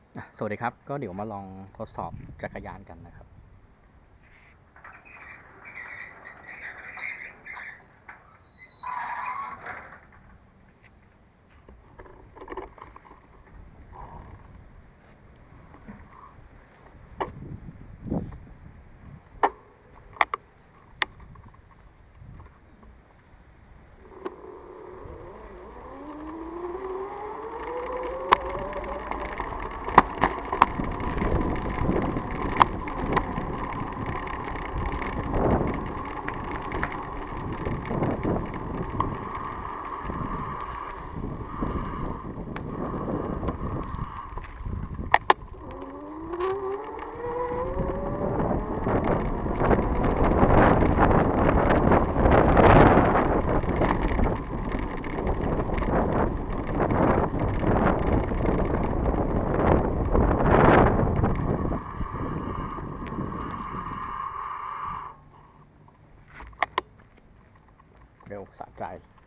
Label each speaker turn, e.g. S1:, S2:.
S1: สวัสดีครับก็เดี๋ยวมาลองทดสอบจักรยานกันนะครับเร็วสะใจ